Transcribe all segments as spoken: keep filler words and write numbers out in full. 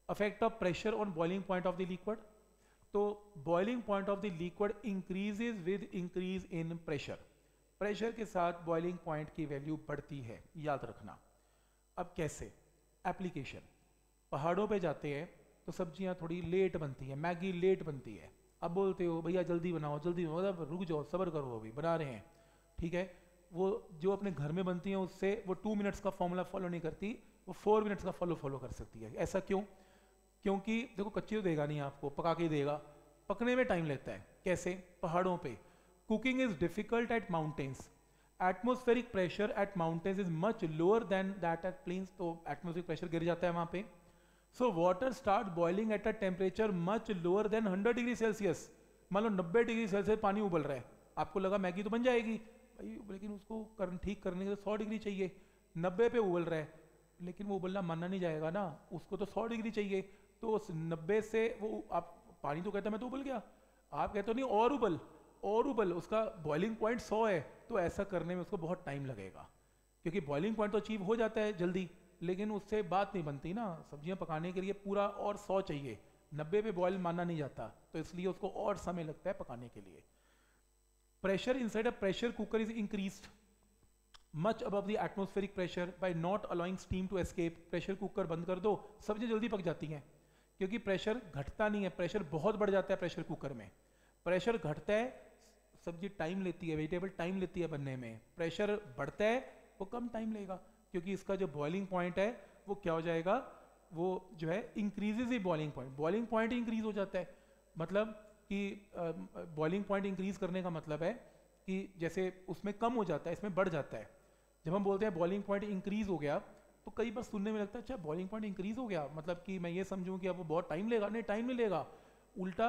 Affect of pressure on boiling point of the liquid, तो boiling point of the liquid increases with increase in pressure, pressure के साथ boiling point की value बढ़ती है, याद रखना। अब कैसे एप्लीकेशन, पहाड़ों पे जाते हैं तो सब्जियां थोड़ी लेट बनती है, मैगी लेट बनती है, अब बोलते हो भैया जल्दी बनाओ जल्दी बनाओ, मतलब रुक जाओ सब्र करो अभी बना रहे हैं, ठीक है। वो जो अपने घर में बनती हैं उससे वो टू मिनट्स का फॉर्मूला फॉलो नहीं करती, वो फोर मिनट्स का फॉलो फॉलो कर सकती है। ऐसा क्यों? क्योंकि देखो कच्ची तो देगा नहीं आपको, पका के देगा, पकने में टाइम लगता है। कैसे? पहाड़ों पे cooking is difficult at mountains, atmospheric pressure at mountains is much lower than that at plains, तो एटमोस्फेरिक प्रेशर गिर जाता है वहां पे। So water start boiling at a temperature much lower than hundred degree Celsius. मान लो नब्बे degree Celsius पानी उबल रहा है, आपको लगा मैगी तो बन जाएगी भाई, लेकिन उसको कर, ठीक करने के लिए सौ डिग्री चाहिए, नब्बे पे उबल रहा है, लेकिन वो उबलना मानना नहीं जाएगा ना, उसको तो सौ डिग्री चाहिए। तो उस नब्बे से वो आप पानी तो कहता है मैं तो उबल गया, आप कहते हो नहीं और उबल और उबल, उसका बॉइलिंग पॉइंट सौ है, तो ऐसा करने में उसको बहुत टाइम लगेगा, क्योंकि बॉइलिंग पॉइंट तो अचीव हो जाता है जल्दी, लेकिन उससे बात नहीं बनती ना, सब्जियां पकाने के लिए पूरा और सौ चाहिए, नब्बे पे बॉयल माना नहीं जाता, तो इसलिए उसको और समय लगता है पकाने के लिए। Pressure inside a pressure cooker is increased much above the atmospheric pressure by not allowing steam to escape. Pressure cooker बंद कर दो, सब्जी जल्दी पक जाती हैं, क्योंकि प्रेशर घटता नहीं है, प्रेशर बहुत बढ़ जाता है प्रेशर कुकर में। प्रेशर घटता है सब्जी टाइम लेती है, वेजिटेबल टाइम लेती है बनने में, प्रेशर बढ़ता है वो कम टाइम लेगा, क्योंकि इसका जो बॉइलिंग पॉइंट है वो क्या हो जाएगा, वो जो है इंक्रीजेज ही boiling point, boiling point increase हो जाता है। मतलब कि बॉइलिंग पॉइंट इंक्रीज करने का मतलब है कि जैसे उसमें कम हो जाता है इसमें बढ़ जाता है। जब हम बोलते हैं बॉइलिंग पॉइंट इंक्रीज हो गया, तो कई बार सुनने में लगता है अच्छा बॉइलिंग पॉइंट इंक्रीज हो गया मतलब कि मैं ये समझूं कि अब वो बहुत टाइम लेगा, नहीं टाइम नहीं लेगा, उल्टा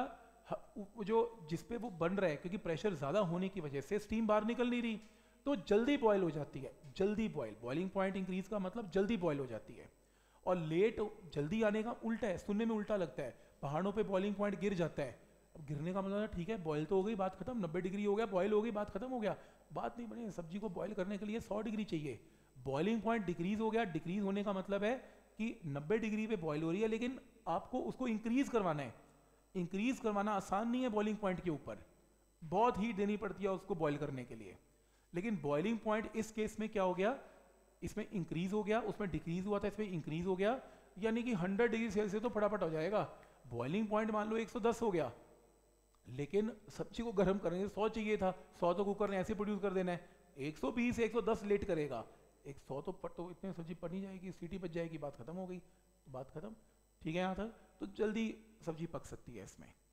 जो जिस पे वो बन रहा है, क्योंकि प्रेशर ज्यादा होने की वजह से स्टीम बाहर निकल नहीं रही, तो जल्दी बॉयल हो जाती है, जल्दी बॉयल, बॉइलिंग पॉइंट इंक्रीज का मतलब जल्दी बॉयल हो जाती है। और लेट जल्दी आने का उल्टा है, सुनने में उल्टा लगता है, पहाड़ों पे बॉइलिंग पॉइंट गिर जाता है, अब गिरने का मतलब ठीक है बॉयल तो हो गई बात खत्म, नब्बे डिग्री हो गया बॉयल हो गई बात खत्म हो गया, बात नहीं बनी, सब्जी को बॉयल करने के लिए सौ डिग्री चाहिए, बॉइलिंग पॉइंट डिक्रीज हो गया, डिक्रीज होने का मतलब है कि नब्बे डिग्री पे बॉयल हो रही है, लेकिन आपको उसको इंक्रीज करवाना है, इंक्रीज करवाना आसान नहीं है बॉइलिंग पॉइंट के ऊपर, बहुत हीट देनी पड़ती है उसको बॉयल करने के लिए। लेकिन बॉइलिंग पॉइंट इस केस में क्या हो गया, इसमें इंक्रीज हो गया, उसमें डिक्रीज हुआ था, इसमें इंक्रीज हो गया, यानी कि हंड्रेड डिग्री सेल्सियस तो फटाफट हो जाएगा। बॉइलिंग पॉइंट मान लो एक सौ दस हो गया, लेकिन सब्जी को गर्म करने के सौ चाहिए था, सौ तो कुकर ने ऐसे प्रोड्यूस कर देना है, एक सौ बीस एक सौ दस लेट करेगा, एक सौ तो पट तो इतने सब्जी पक नहीं जाएगी, सीटी बच जाएगी, बात खत्म हो गई, तो बात खत्म, ठीक है यहाँ तक, तो जल्दी सब्जी पक सकती है इसमें।